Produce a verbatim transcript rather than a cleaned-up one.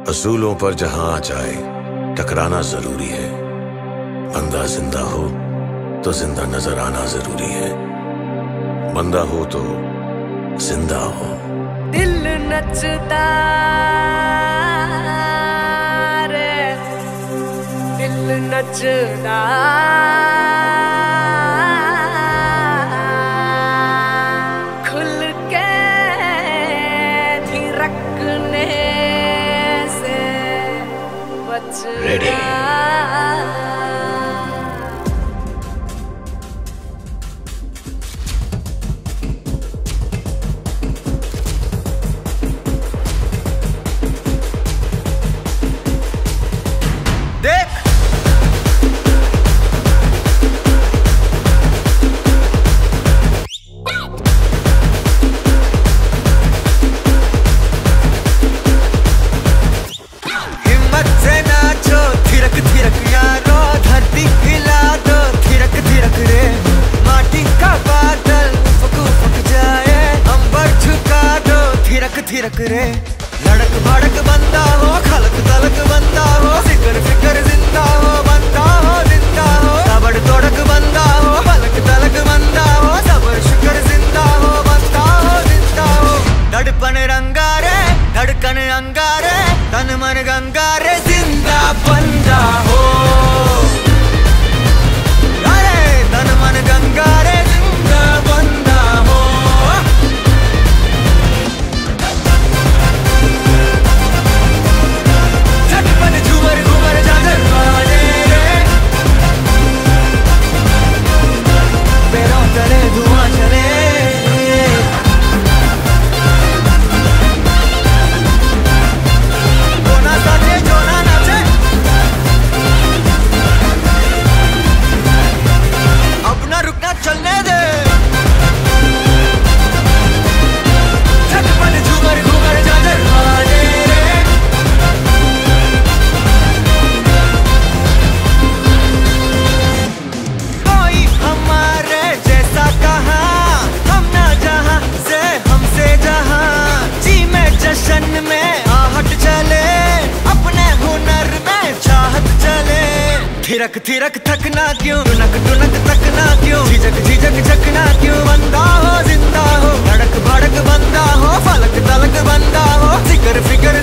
असूलों पर जहां आ जाए टकराना जरूरी है। बंदा जिंदा हो तो जिंदा नजर आना जरूरी है। बंदा हो तो जिंदा हो। दिल नचता रे, दिल नचता खुल के थिरकने से बचना। थिरक रे लड़क भड़क बंदा हो, खलक तलक बंदा हो, फिकर फिकर जिंदा हो, बंदा हो जिंदा हो, तबड़ तोड़क बंदा हो, पलक तलक बंदा हो, सबर शुकर जिंदा हो, बंदा हो जिंदा हो। धड़पन रंगारे धड़कन अंगारे तन मन गंगारे जिंदा बंदा हो। अरे तन मन गंगारे जिंदा बंदा हो। झूमर घूमर झांझर बाजे रे, पैरों तले धुआं चले। जोना साचे जोना नाचे, अब ना रुकना चलने दे। झटपट झूमर घूमर झांझर बाजे रे। जश्न में आहट चले, अपने हुनर में चाहत चले। थिरक थिरक थकना क्यों, टुनक टुनक तकना क्यों, झिझक झिझक झकना क्यों। बंदा हो जिंदा हो, धड़क भड़क बंदा हो, फलक तलक बंदा हो, फिकर फिकर